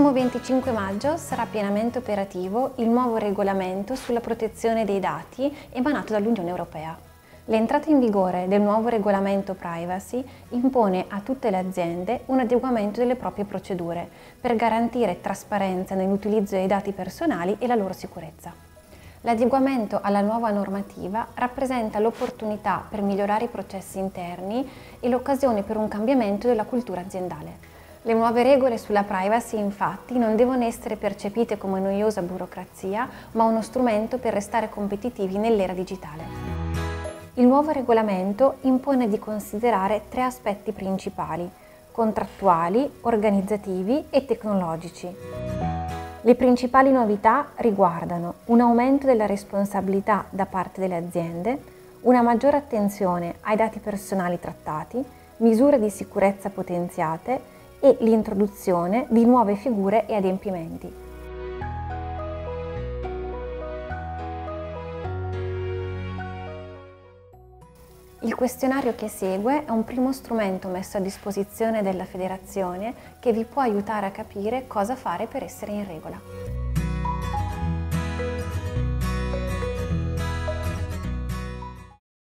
prossimo 25 maggio sarà pienamente operativo il nuovo regolamento sulla protezione dei dati emanato dall'Unione Europea. L'entrata in vigore del nuovo regolamento privacy impone a tutte le aziende un adeguamento delle proprie procedure per garantire trasparenza nell'utilizzo dei dati personali e la loro sicurezza. L'adeguamento alla nuova normativa rappresenta l'opportunità per migliorare i processi interni e l'occasione per un cambiamento della cultura aziendale. Le nuove regole sulla privacy, infatti, non devono essere percepite come noiosa burocrazia, ma uno strumento per restare competitivi nell'era digitale. Il nuovo regolamento impone di considerare 3 aspetti principali: contrattuali, organizzativi e tecnologici. Le principali novità riguardano un aumento della responsabilità da parte delle aziende, una maggiore attenzione ai dati personali trattati, misure di sicurezza potenziate e l'introduzione di nuove figure e adempimenti. Il questionario che segue è un primo strumento messo a disposizione della Federazione che vi può aiutare a capire cosa fare per essere in regola.